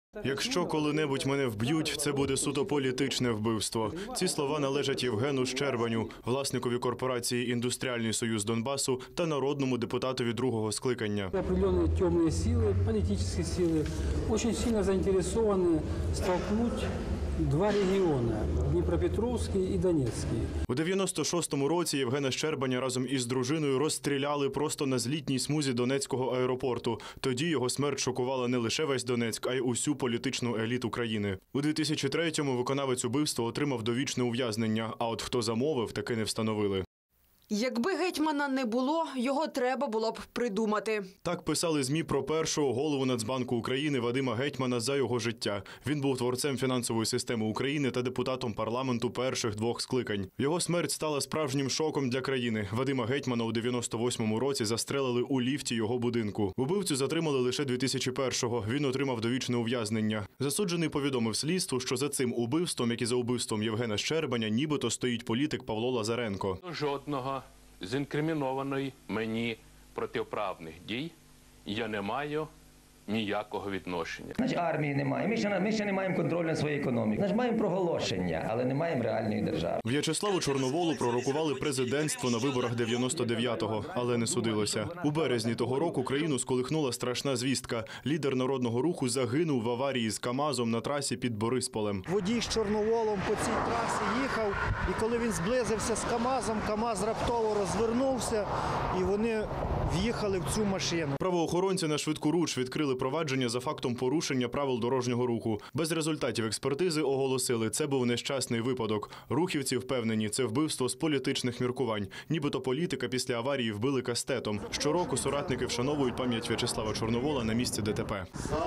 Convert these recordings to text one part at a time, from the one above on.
Якщо коли-небудь мене вб'ють, це буде суто політичне вбивство. Ці слова належать Євгену Щербаню, власникові корпорації «Індустріальний союз Донбасу» та народному депутатові другого скликання. Определенные темные силы, политические силы, очень сильно заинтересованы столкнуть два региона – Дніпропетровський і Донецький. У 96-му році Євгена Щербаня разом із дружиною розстріляли просто на злітній смузі Донецького аеропорту. Тоді його смерть шокувала не лише весь Донецьк, а й усю політичну еліту країни. У 2003-му виконавець убивства отримав довічне ув'язнення, а от хто замовив, таки не встановили. Якби гетьмана не було, його треба було б придумати. Так писали ЗМІ про першого голову Нацбанку України Вадима Гетьмана за його життя. Він був творцем фінансової системи України та депутатом парламенту перших двох скликань. Його смерть стала справжнім шоком для країни. Вадима Гетьмана у 98-му році застрелили у ліфті його будинку. Убивцю затримали лише 2001-го. Він отримав довічне ув'язнення. Засуджений повідомив слідству, що за цим убивством, як і за убивством Євгена Щербаня, нібито стоїть політик Павло Лазаренко. Жодного з інкримінованої мені протиправних дій я не маю ніякого відношення. Значить, армії немає. Ми ще не маємо контролю над своєю економікою. Значить, маємо проголошення, але не маємо реальної держави. В'ячеславу Чорноволу пророкували президентство на виборах 99-го, але не судилося. У березні того року країну сколихнула страшна звістка. Лідер Народного руху загинув в аварії з КАМАЗом на трасі під Борисполем. Водій з Чорноволом по цій трасі їхав, і коли він зблизився з КАМАЗом, КАМАЗ раптово розвернувся, і вони в'їхали в цю машину. Правоохоронці на швидкоруч відкрили провадження за фактом порушення правил дорожнього руху. Без результатів експертизи оголосили, це був нещасний випадок. Рухівці впевнені, це вбивство з політичних міркувань. Нібито політика після аварії вбили кастетом. Щороку соратники вшановують пам'ять В'ячеслава Чорновола на місці ДТП.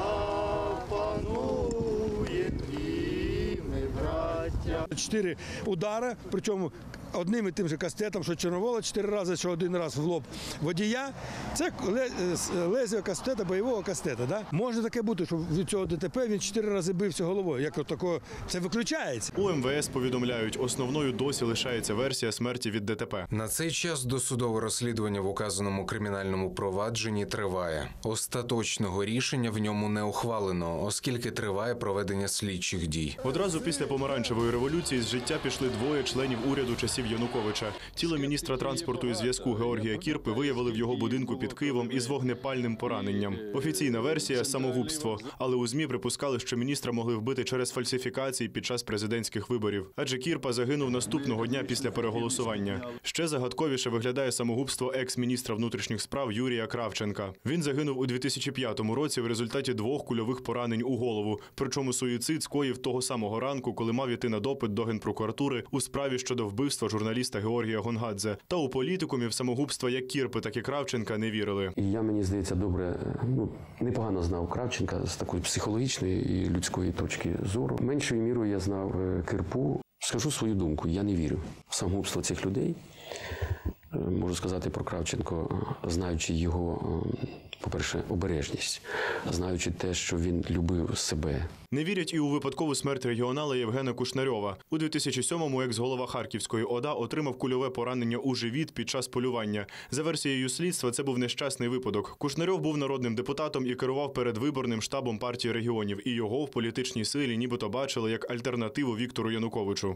Запанує ми, браття. 4 удари, причому одним і тим же кастетом, що Чорновола 4 рази, що один раз в лоб водія. Це лезвія кастета, бойового кастета. Да? Може таке бути, що від цього ДТП він 4 рази бився головою. Як такого, це виключається. У МВС повідомляють, основною досі лишається версія смерті від ДТП. На цей час досудове розслідування в указаному кримінальному провадженні триває. Остаточного рішення в ньому не ухвалено, оскільки триває проведення слідчих дій. Одразу після помаранчевої революції з життя пішли двоє членів уряду часів Януковича. Тіло міністра транспорту і зв'язку Георгія Кірпи виявили в його будинку під Києвом із вогнепальним пораненням. Офіційна версія – самогубство. Але у ЗМІ припускали, що міністра могли вбити через фальсифікації під час президентських виборів. Адже Кірпа загинув наступного дня після переголосування. Ще загадковіше виглядає самогубство екс-міністра внутрішніх справ Юрія Кравченка. Він загинув у 2005 році в результаті 2 кульових поранень у голову. Причому суїцид скоїв того самого ранку, коли мав іти на допит до Генпрокуратури у справі щодо вбивства журналіста Георгія Гонгадзе. Та у політикумів самогубства як Кірпи, так і Кравченка не вірили. І я, мені здається, добре, непогано знав Кравченка з такої психологічної і людської точки зору. Меншою мірою я знав Кірпу. Скажу свою думку, я не вірю в самогубство цих людей. Можу сказати про Кравченко, знаючи його, по-перше, обережність, знаючи те, що він любив себе. Не вірять і у випадкову смерть регіонала Євгена Кушнарьова. У 2007-му екс-голова Харківської ОДА отримав кульове поранення у живіт під час полювання. За версією слідства, це був нещасний випадок. Кушнарьов був народним депутатом і керував передвиборним штабом партії регіонів. І його в політичній силі нібито бачили як альтернативу Віктору Януковичу.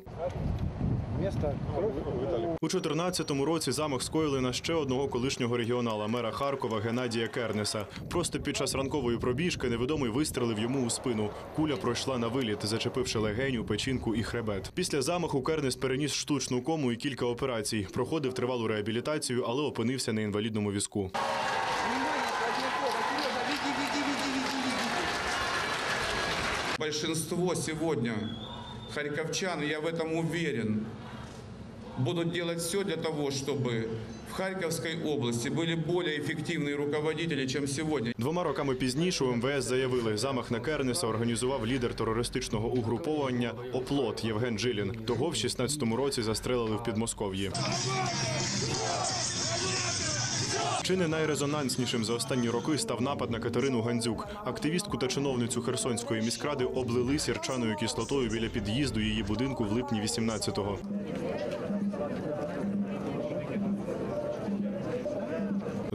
У 2014 році замах скоїли на ще одного колишнього регіонала, мера Харкова Геннадія Кернеса. Просто під час ранкової пробіжки невідомий вистрелив йому у спину. Куля пройшла на виліт, зачепивши легеню, печінку і хребет. Після замаху Кернес переніс штучну кому і кілька операцій. Проходив тривалу реабілітацію, але опинився на інвалідному візку. Большинство сегодня харьковчан, я в этом уверен, будут делать все для того, чтобы в Харьковской области были более эффективные руководители, чем сегодня. 2 роками пізніше у МВС заявили, замах на Кернеса організував лідер терористичного угруповання «Оплот» Євген Джилін. Того в 2016 році застрелили в Підмосков'ї. Чи не найрезонанснішим за останні роки став напад на Катерину Гандзюк. Активістку та чиновницю Херсонської міськради облили сірчаною кислотою біля під'їзду її будинку в липні 18-го.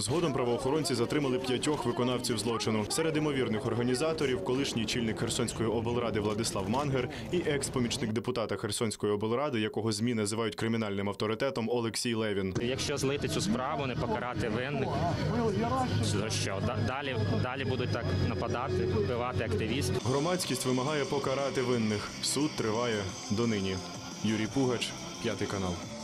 Згодом правоохоронці затримали 5 виконавців злочину. Серед ймовірних організаторів – колишній чільник Херсонської облради Владислав Мангер і екс-помічник депутата Херсонської облради, якого ЗМІ називають кримінальним авторитетом, Олексій Левін. Якщо злити цю справу, не покарати винних, то що? Далі будуть так нападати, вбивати активістів. Громадськість вимагає покарати винних. Суд триває донині. Юрій Пугач, 5 канал.